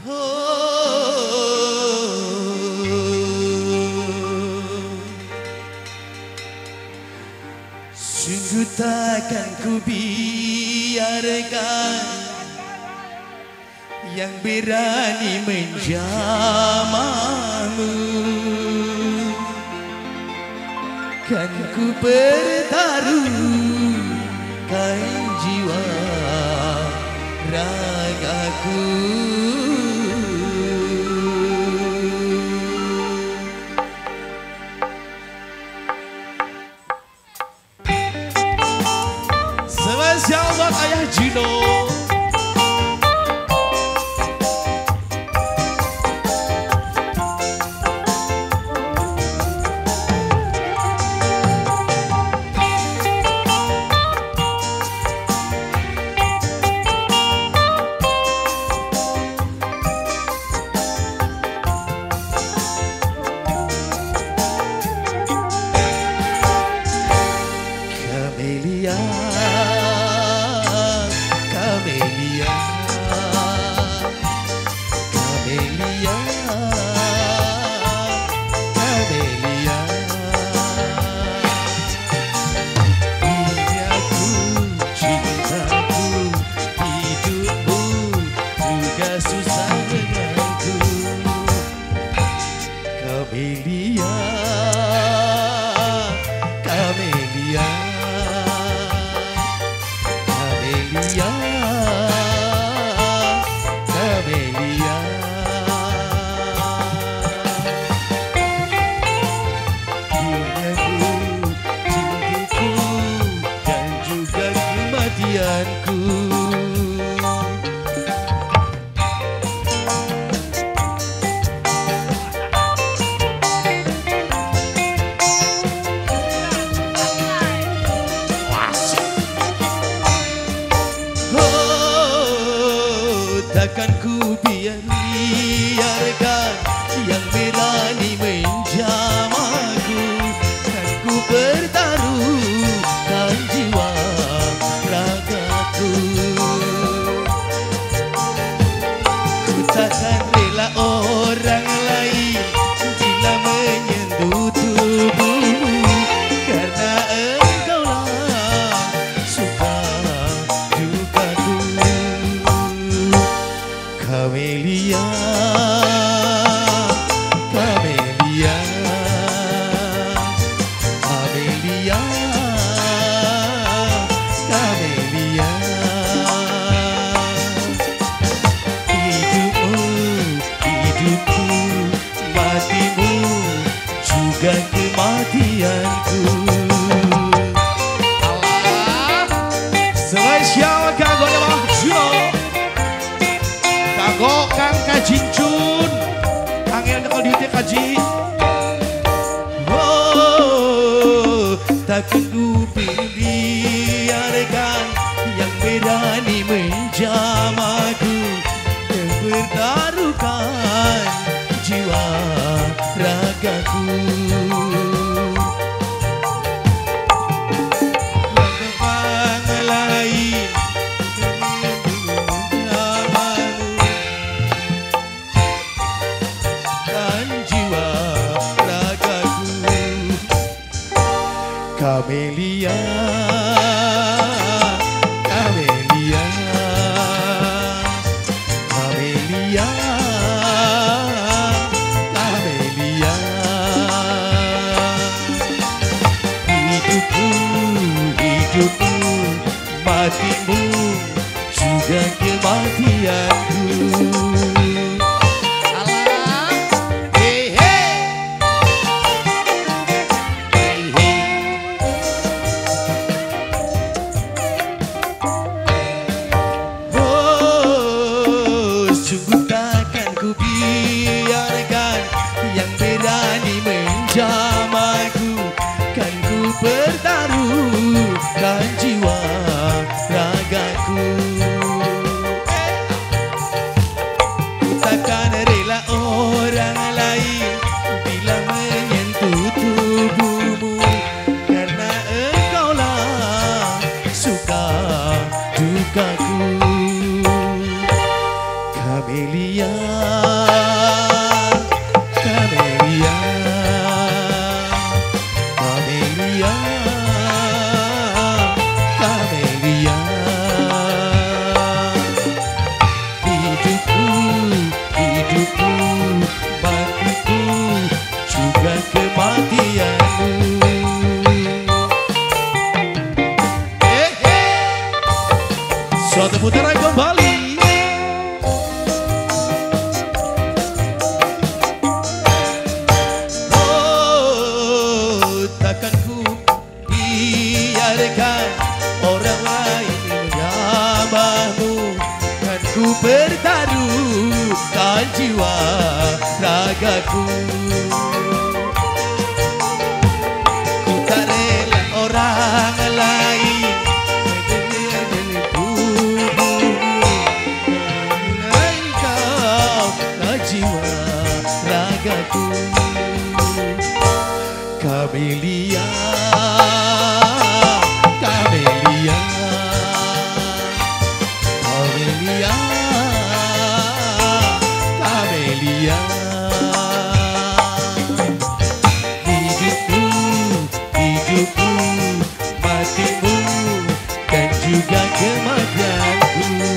Sungguh takkan ku biarkan yang berani menjamahmu. Kan ku pertaruhkan jiwa ragaku. Spesial buat Ayah Gino. Takkan ku biarkan yang berani menjamahku. Kan ku pertaruhkan jiwa ragaku. Ku takkan rela orang lain bila menyentuh tubuhmu, karena engkaulah suka dukaku. Camelia, Camelia, Camelia, Camelia. Hidupmu, hidupku, matimu, juga kematianku. Allah, spesial kagok Ayah Gino. Kagok Kang Kajincun, angel nyekel diutnya kaji. Oh, takkan ku biarkan yang berani menjamahku, yang bertaruhkan jiwa ragaku. Camelia, Camelia, Camelia, Camelia. Hidupku, hidupku, matimu, juga kematianku. Menjamahku, kan ku pertaruhkan jiwa ragaku. Kamelia, Kamelia, Kamelia, Kamelia. Hidupku, hidupku, matiku, juga kematianmu. Suatu putaran kembali. Oh, takkan ku biarkan orang lain menyamahmu. Kan ku pertaruhkan jiwa ragaku. Ku tak rela orang lain jiwa ragaku. Kamelia, Kamelia, Kamelia, Kamelia. Hidupku, hidupku, matimu, dan juga kematianku.